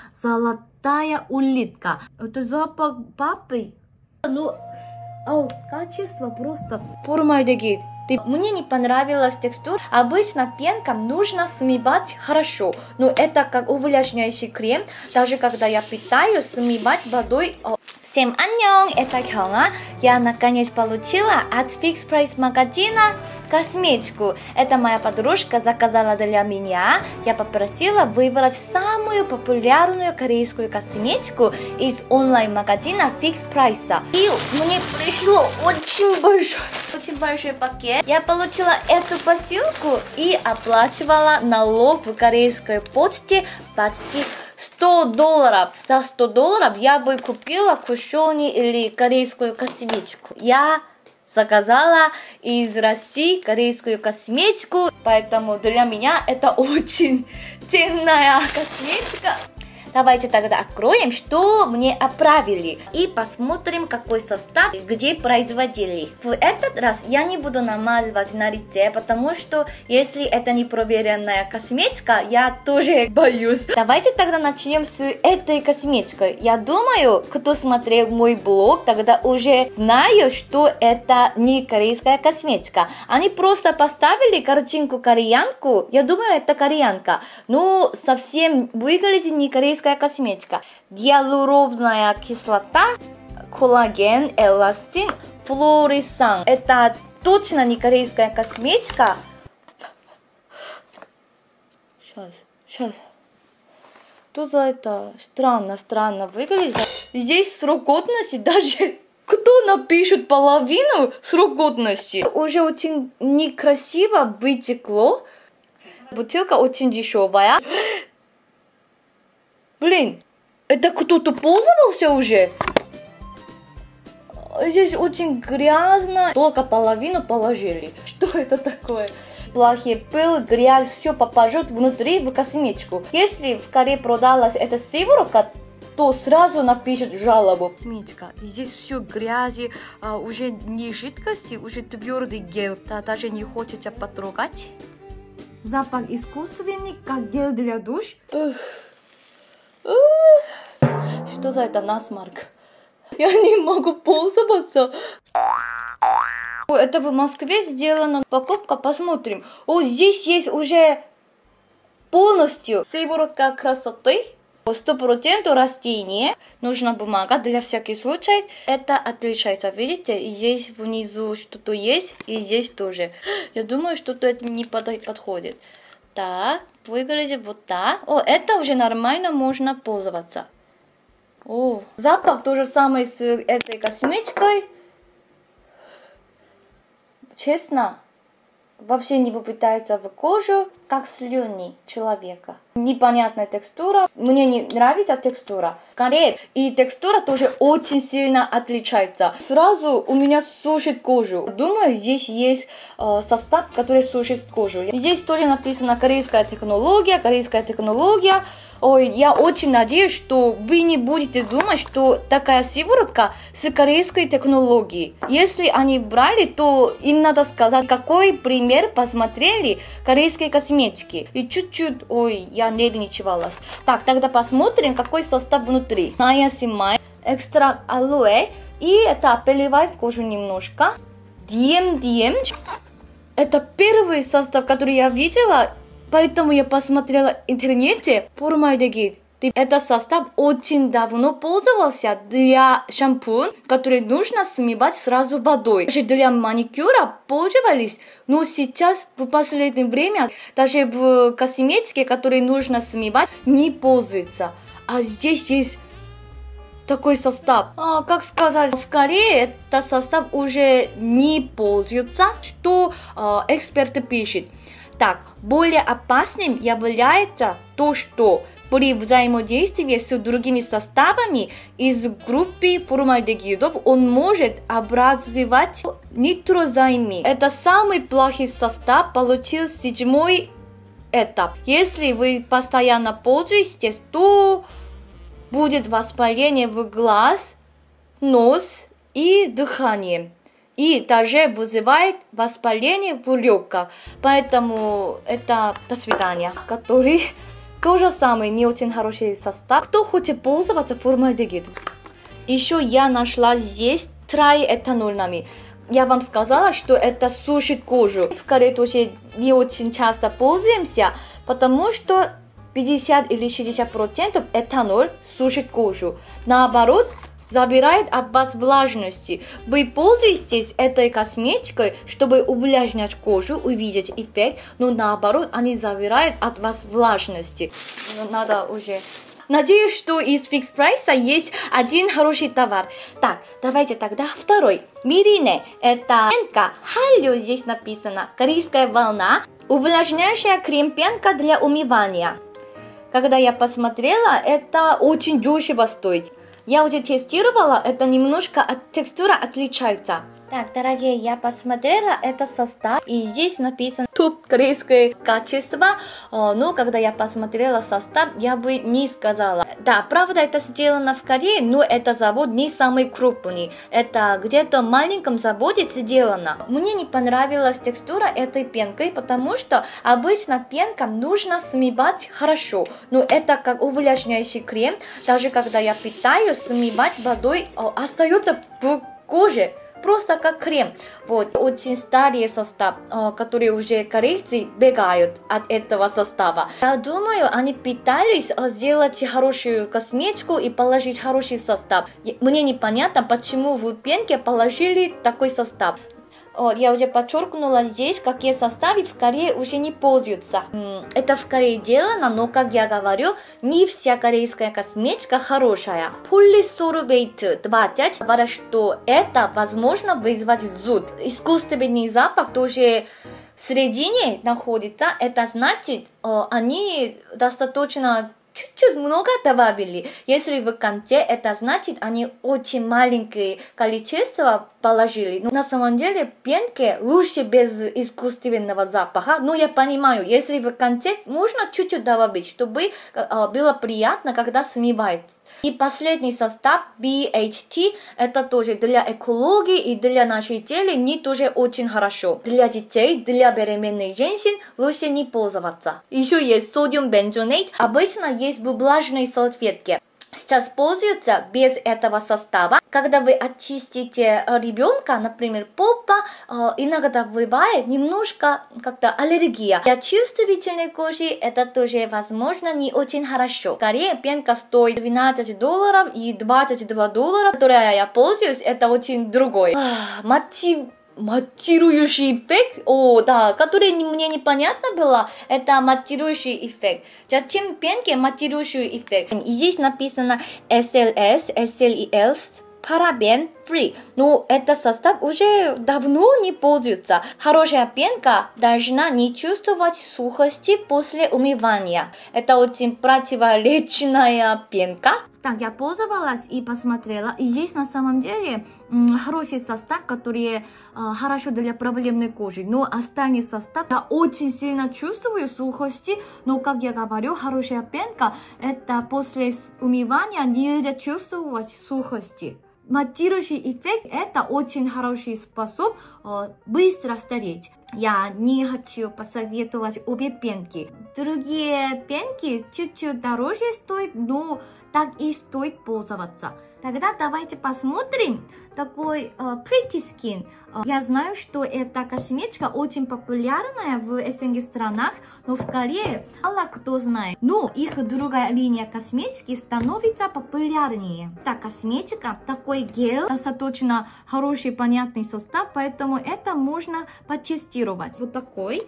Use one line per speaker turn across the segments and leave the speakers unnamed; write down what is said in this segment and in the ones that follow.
Золотая улитка. Это запах папы. Ну, качество просто формальдегид. Мне не понравилась текстура. Обычно пенкам нужно смывать хорошо, но это как увлажняющий крем. Даже когда я питаю, смывать водой. Всем 안녕, это Хёнга. Я наконец получила от Fix Price магазина косметику. Это моя подружка заказала для меня. Я попросила выбрать самую популярную корейскую косметику из онлайн-магазина Fix Price. И мне пришло очень большой пакет. Я получила эту посылку и оплачивала налог в корейской почте почти $100. За $100 я бы купила кушони или корейскую косметику. Я заказала из России корейскую косметику, поэтому для меня это очень ценная косметика. Давайте тогда откроем, что мне отправили, и посмотрим, какой состав, где производили. В этот раз я не буду намазывать на лице, потому что если это не проверенная косметика, я тоже боюсь. Давайте тогда начнем с этой косметикой. Я думаю, кто смотрел мой блог, тогда уже знаю, что это не корейская косметика. Они просто поставили картинку кореянку. Я думаю, это кореянка. Но совсем выглядит не корейская косметика. Гиалуроновая кислота, коллаген, эластин, флорисан. Это точно не корейская косметика. Сейчас. Что за это? Странно выглядит. Здесь срок годности даже... Кто напишет половину срок годности? Уже очень некрасиво вытекло. Бутылка очень дешевая. Блин, это кто-то пользовался уже? Здесь очень грязно. Только половину положили. Что это такое? Плохой пыл, грязь, все попадет внутри в косметику. Если в Корее продалась эта сыворотка, то сразу напишет жалобу. Косметика. Здесь все грязи, уже не жидкости, уже твердый гель. Даже не хочется потрогать. Запах искусственный, как гель для душ. Что за это насморк? Я не могу пользоваться. Это в Москве сделана покупка, посмотрим. Здесь есть уже полностью сыворотка красоты. 100% растение. Нужна бумага для всяких случаев. Это отличается. Видите, здесь внизу что-то есть, и здесь тоже. Я думаю, что-то это не подходит. Так, выглядит вот так. Это уже нормально, можно пользоваться. Запах то же самое с этой косметикой. Честно, вообще не попытается в кожу, как слюни человека. Непонятная текстура. Мне не нравится текстура. Корее и текстура тоже очень сильно отличается. Сразу у меня сушит кожу. Думаю, здесь есть состав, который сушит кожу. Здесь тоже написано корейская технология. Я очень надеюсь, что вы не будете думать, что такая сиворотка с корейской технологией. Если они брали, то им надо сказать, какой пример посмотрели корейской косметики. И чуть-чуть, я нервничалась. Так, тогда посмотрим, какой состав внутри. Niacinamide, экстракт алоэ, и это опыливает кожу немножко. DMDM. Это первый состав, который я видела. Поэтому я посмотрела в интернете формальдегид. Это состав очень давно пользовался для шампунь, который нужно смывать сразу водой. Даже для маникюра пользовались, но сейчас в последнее время даже в косметике, который нужно смывать, не пользуется. А здесь есть такой состав. Как сказать, в Корее этот состав уже не пользуется, что эксперты пишут. Так, более опасным является то, что при взаимодействии с другими составами из группы формальдегидов он может образовать нитрозамин. Это самый плохой состав, получил 7-й этап. Если вы постоянно пользуетесь, то будет воспаление в глаз, нос и дыхание. И даже вызывает воспаление в легких. Поэтому это до свидания, который То же самое, не очень хороший состав. Кто хочет пользоваться формальдегид? Еще я нашла здесь триэтанольными. Я вам сказала, что это сушит кожу. В Корее тоже не очень часто пользуемся, потому что 50 или 60% этанол сушит кожу. Наоборот, забирает от вас влажности. Вы пользуетесь этой косметикой, чтобы увлажнять кожу, увидеть эффект, но наоборот, они забирают от вас влажности. Надо уже... Надеюсь, что из Fix Price есть один хороший товар. Так, давайте тогда второй. Мирине. Это пенка. Халю здесь написано. Корейская волна. Увлажняющая крем-пенка для умывания. Когда я посмотрела, это очень дешево стоит. Я уже тестировала, это немножко текстура отличается. Так, дорогие, я посмотрела это состав, и здесь написано топ корейское качество, но когда я посмотрела состав, я бы не сказала. Да, правда, это сделано в Корее, но это завод не самый крупный, это где-то в маленьком заводе сделано. Мне не понравилась текстура этой пенкой, потому что обычно пенкам нужно смывать хорошо, но это как увлажняющий крем, даже когда я питаю, смывать водой остается в коже. Просто как крем. Вот, очень старый состав, который уже корейцы бегают от этого состава. Я думаю, они пытались сделать хорошую косметику и положить хороший состав. Мне непонятно, почему в пенке положили такой состав. Я уже подчеркнула здесь, какие составы в Корее уже не пользуются. Это в Корее делано, но, как я говорю, не вся корейская косметика хорошая. Полисорбейт 20 говорят, что это возможно вызвать зуд. Искусственный запах тоже в середине находится. Это значит, они достаточно чуть-чуть много добавили. Если в конце, это значит, они очень маленькое количество положили. Но на самом деле, пенке лучше без искусственного запаха. Но я понимаю, если в конце, можно чуть-чуть добавить, чтобы было приятно, когда смывается. И последний состав BHT, это тоже для экологии и для нашей тела не тоже очень хорошо. Для детей, для беременных женщин лучше не пользоваться. Еще есть содиум бензонейт, обычно есть в влажной салфетке. Сейчас пользуются без этого состава. Когда вы очистите ребенка, например, попа, иногда бывает немножко как-то аллергия. Для чувствительной кожи это тоже возможно не очень хорошо. В Корее пенка стоит $12 и $22, которая я пользуюсь, это очень другой. Матирующий эффект, да, который мне непонятно было, это матирующий эффект. Затем пенки матирующий эффект. И здесь написано SLS, SLES, парабен free. Но этот состав уже давно не пользуется. Хорошая пенка должна не чувствовать сухости после умывания. Это очень противоречная пенка. Так, я пользовалась и посмотрела. И здесь на самом деле хороший состав, который хорошо для проблемной кожи. Но остальный состав, я очень сильно чувствую сухости. Но, как я говорю, хорошая пенка, это после умывания нельзя чувствовать сухости. Матирующий эффект – это очень хороший способ быстро стареть. Я не хочу посоветовать обе пенки. Другие пенки чуть-чуть дороже стоят, но так и стоит пользоваться. Тогда давайте посмотрим такой Pretty Skin. Я знаю, что эта косметика очень популярная в СНГ странах, но в Корее мало кто знает. Но их другая линия косметики становится популярнее. Та косметика, такой гель, достаточно хороший понятный состав, поэтому это можно потестировать. Вот такой.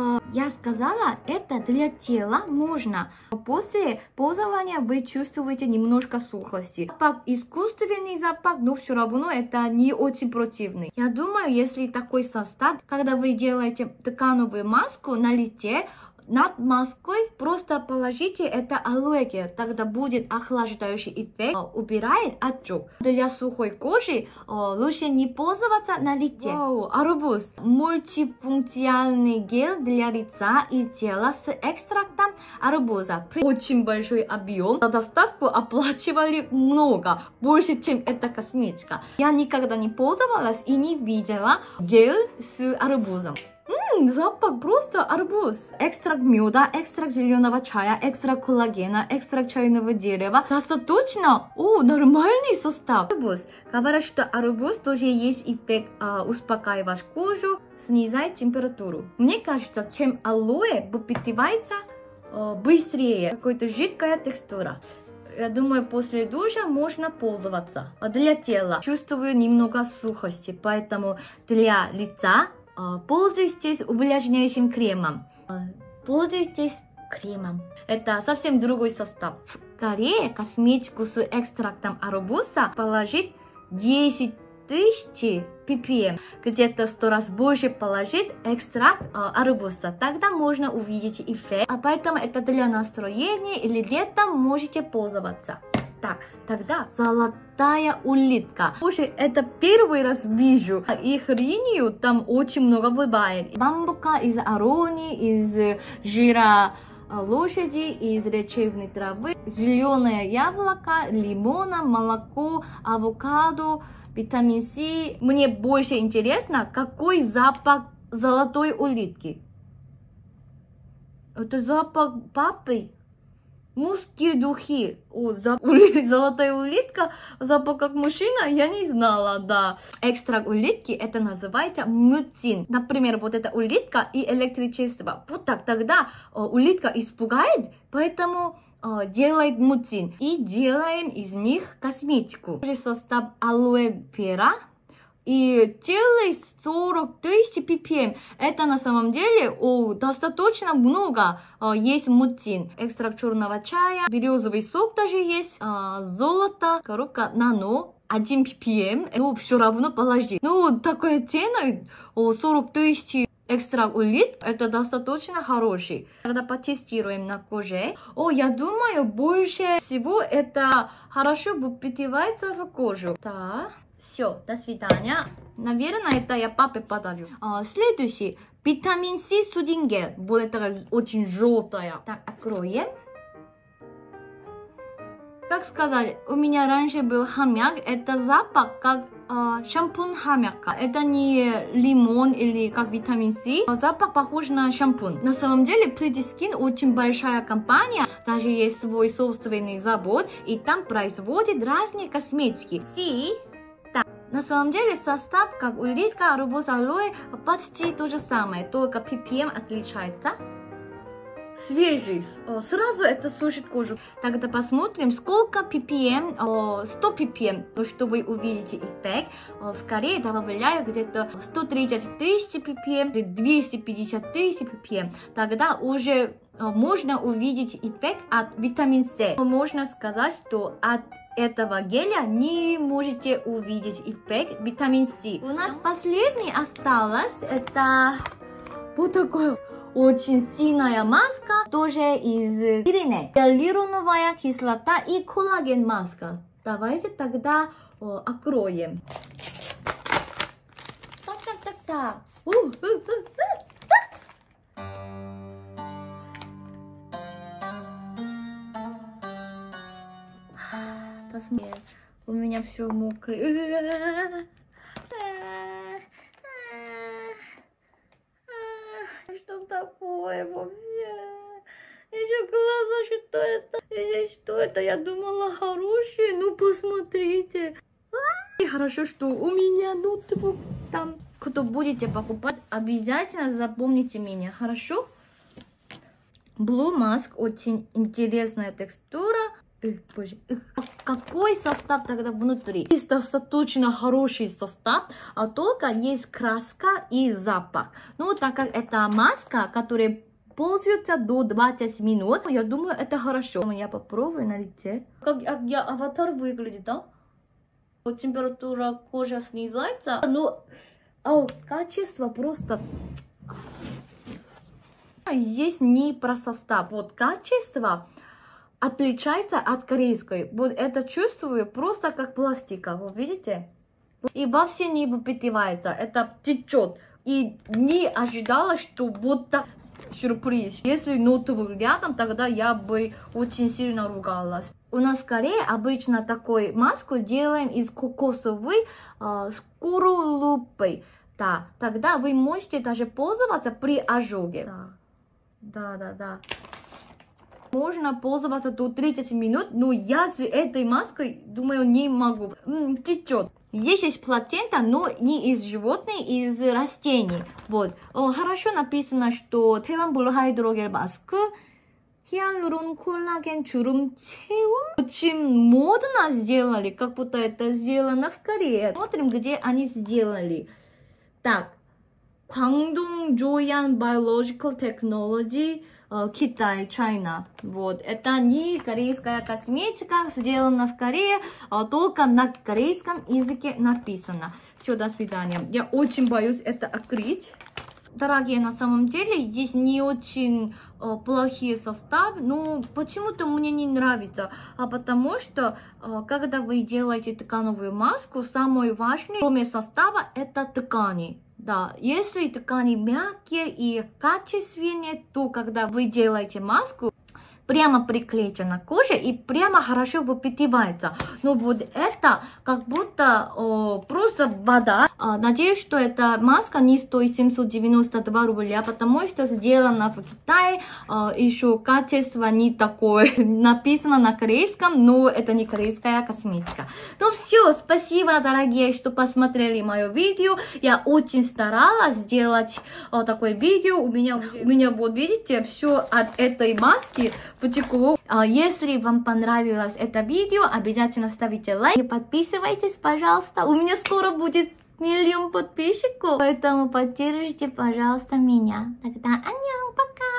Я сказала, это для тела можно. После пользования вы чувствуете немножко сухости. Запах, искусственный запах, но все равно это не очень противный. Я думаю, если такой состав, когда вы делаете тканевую маску на лице, над маской просто положите это алоэ гель, тогда будет охлаждающий эффект, убирает отек. Для сухой кожи лучше не пользоваться на лице. Арбуз. Мультифункциональный гель для лица и тела с экстрактом арбуза. Очень большой объем. За доставку оплачивали много, больше, чем эта косметика. Я никогда не пользовалась и не видела гель с арбузом. Запах просто арбуз. Экстракт меда, экстракт зеленого чая, экстракт коллагена, экстракт чайного дерева. Достаточно. Нормальный состав. Арбуз. Говорят, что арбуз тоже есть эффект успокаивать кожу, снижать температуру. Мне кажется, чем алоэ выпитывается быстрее. Какая-то жидкая текстура. Я думаю, после душа можно пользоваться. Для тела чувствую немного сухости, поэтому для лица пользуйтесь увлажняющим кремом. Пользуйтесь кремом. Это совсем другой состав. В Корее косметику с экстрактом арбуза положить 10 тысяч ppm. Где-то 100 раз больше положить экстракт арбуза. Тогда можно увидеть эффект. Поэтому это для настроения или летом можете пользоваться. Так, тогда золотая улитка. Уже это первый раз вижу. Их линию там очень много бывает. Бамбука из арони, из жира лошади, из лечебной травы, зеленое яблоко, лимона, молоко, авокадо, витамин С. Мне больше интересно, какой запах золотой улитки. Это запах папы. Мужские духи. Золотая улитка, запах как мужчина, я не знала, да. Экстракт улитки, это называется мутин. Например, вот эта улитка и электричество. Вот так, тогда улитка испугает, поэтому делает мутин. И делаем из них косметику. Состав алоэ вера. И целый 40 тысяч ppm. Это на самом деле достаточно много. Есть мутин, экстракт черного чая, березовый сок даже есть, золото, коробка нано, 1 ppm. Но все равно положи. Ну, такая цена, 40 тысяч экстракт улит, это достаточно хороший. Когда потестируем на коже, я думаю, больше всего это хорошо выпитывается в кожу. Так. Все, до свидания. Наверное, это я папе подарю. Следующий. Витамин С судингель. Вот это очень желтая. Так, откроем. Как сказать, у меня раньше был хомяк. Это запах как шампунь хомяка. Это не лимон или как витамин С. Запах похож на шампунь. На самом деле, Pretty Skin очень большая компания. Даже есть свой собственный завод. И там производят разные косметики. На самом деле состав, как улитка, арбуз, алоэ, почти то же самое, только ppm отличается. Свежий, сразу это сушит кожу. Тогда посмотрим, сколько ppm, 100 ppm, чтобы увидеть эффект. В Корее добавляю где-то 130 тысяч ppm, 250 тысяч ppm. Тогда уже можно увидеть эффект от витамин С. Можно сказать, что от этого геля не можете увидеть эффект витамин С. У нас последний осталось, это вот такой очень сильная маска, тоже из Ирине. Гиалуроновая кислота и коллаген маска. Давайте тогда откроем. Так. Посмотри, у меня все мокрое. Что такое вообще? Еще глаза, что это? Здесь что это? Я думала хорошие. Ну посмотрите. И хорошо, что у меня ноутбук там. Кто будете покупать, обязательно запомните меня, хорошо? Blue Mask, очень интересная текстура. Боже. Какой состав тогда внутри? Есть достаточно хороший состав, а только есть краска и запах. Ну, так как это маска, которая пользуется до 20 минут, я думаю, это хорошо. Я попробую на лице. Как я аватар выглядит, да? Температура кожи снижается, но качество просто... Здесь не про состав. Вот качество отличается от корейской. Вот это чувствую просто как пластика. Вы видите? И вообще не выпитывается. Это течет. И не ожидала, что вот так сюрприз. Если ноутбук рядом, тогда я бы очень сильно ругалась. У нас в Корее обычно такой маску делаем из кокосовой скорлупы. Да, тогда вы можете даже пользоваться при ожоге. Да. Можно пользоваться до 30 минут, но я с этой маской, думаю, не могу. Течет. Здесь есть плацента, но не из животных, из растений. Вот. Хорошо написано, что 태반 블루 하이드로겔 마스크, 히알루론 콜лаген 주름 체험. Очень модно сделали, как будто это сделано в Корее. Смотрим, где они сделали. Так, Kwangdong Joyan Biological Technology, Китай, China. Вот. Это не корейская косметика, сделана в Корее, только на корейском языке написано. Все, до свидания. Я очень боюсь это открыть. Дорогие, на самом деле, здесь не очень плохие составы, но почему-то мне не нравится. Потому что, когда вы делаете тканевую маску, самое важное, кроме состава, это ткани. Да, если ткани мягкие и качественные, то когда вы делаете маску, прямо приклеите на коже и прямо хорошо выпитывается. Но вот это как будто просто вода. Надеюсь, что эта маска не стоит 792 рубля, потому что сделана в Китае. Еще качество не такое. Написано на корейском, но это не корейская косметика. Ну все, спасибо, дорогие, что посмотрели мое видео. Я очень старалась сделать такое видео. У меня вот, видите, все от этой маски потекло. Если вам понравилось это видео, обязательно ставите лайк и подписывайтесь, пожалуйста. У меня скоро будет 1 000 000 подписчиков, поэтому поддержите, пожалуйста, меня. Тогда аньян, пока!